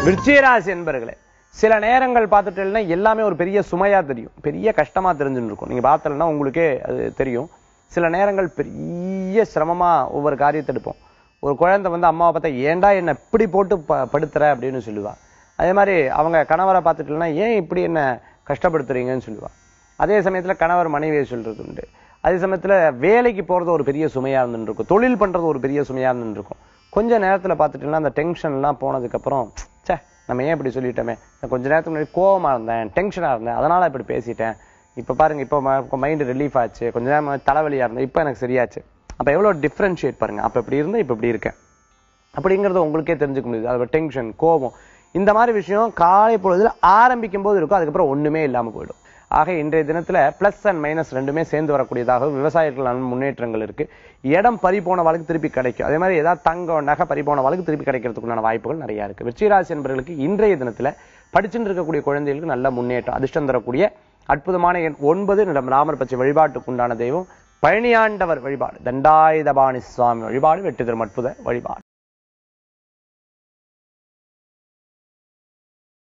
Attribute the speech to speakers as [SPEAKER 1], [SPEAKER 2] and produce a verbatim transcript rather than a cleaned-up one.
[SPEAKER 1] விருச்சிகராசி என்பர்களே, சில நேரங்கள் பார்த்துட்டீங்கன்னா எல்லாமே ஒரு பெரிய சுமையா தெரியும், பெரிய கஷ்டமா தெரிஞ்சுன்னு இருக்கும். நீங்க பார்த்தலன்னா உங்களுக்கே அது தெரியும். சில நேரங்கள் பெரிய சிரமமா ஒவ்வொரு காரியத்தை எடுப்போம். ஒரு குழந்தை வந்து அம்மாவை பார்த்தா ஏன்டா என்ன இப்படி போட்டு ப படுத்துற அப்படின்னு சொல்லுவா. அதே மாதிரி அவங்க கணவரை பார்த்துட்டீங்கன்னா ஏன் இப்படி என்ன கஷ்டப்படுத்துறீங்கன்னு சொல்லுவா. அதே சமயத்துல கணவர் மனைவியை சொல்றது உண்டு. அதே சமயத்துல வேலைக்கு போறது ஒரு பெரிய சுமையா இருந்துட்டு இருக்கும், தொழில் பண்றது ஒரு பெரிய சுமையா இருந்துட்டு இருக்கும். கொஞ்ச நேரத்துல பார்த்துட்டீங்கன்னா அந்த டென்ஷன் எல்லாம் போனதுக்கு அப்புறம் சே நம்ம ஏன் இப்படி சொல்லிட்டோமே, கொஞ்ச நேரத்துக்கு முன்னாடி கோவமா இருந்தேன், டென்ஷனா இருந்தேன், அதனால இப்படி பேசிட்டேன், இப்ப பாருங்க இப்ப மைண்ட் ரிலீஃப் ஆச்சு, கொஞ்ச நேரம் தலைவலியா இருந்தேன், இப்ப எனக்கு சரியாச்சு. அப்ப எவ்வளவு டிஃபரன்ஷியேட் பாருங்க. அப்ப இப்படி இருந்தா இப்ப இப்படி இருக்கேன் அப்படிங்கறத உங்களுக்கே தெரிஞ்சுக்க முடியுது. அது டென்ஷன், கோபம், இந்த மாதிரி விஷயம் காலை பொழுதுல ஆரம்பிக்கும் போது இருக்கும், அதுக்கப்புறம் ஒண்ணுமே இல்லாம போயிடும். ஆக இன்றைய தினத்துல பிளஸ் அண்ட் மைனஸ் ரெண்டுமே சேர்ந்து வரக்கூடியதாக விவசாயிகள் முன்னேற்றங்கள் இருக்கு. இடம் பறிபோன வாழ்க்கை திருப்பி கிடைக்கும். அதே மாதிரி ஏதாவது தங்கம் நகை பறிபோன வாழ்க்கை திருப்பி கிடைக்கிறதுக்குண்டான வாய்ப்புகள் நிறைய இருக்கு. விருச்சிகராசி என்பவர்களுக்கு இன்றைய தினத்துல படிச்சுட்டு இருக்கக்கூடிய குழந்தைகளுக்கு நல்ல முன்னேற்றம், அதிர்ஷ்டம் தரக்கூடிய அற்புதமான எண் ஒன்பது. நிலம் ராமர் பச்சை வழிபாட்டுக்கு உண்டான தெய்வம் பழனியாண்டவர் வழிபாடு, தண்டாயுதபாணி சுவாமி வழிபாடு வெற்றி தரும் அற்புத வழிபாடு.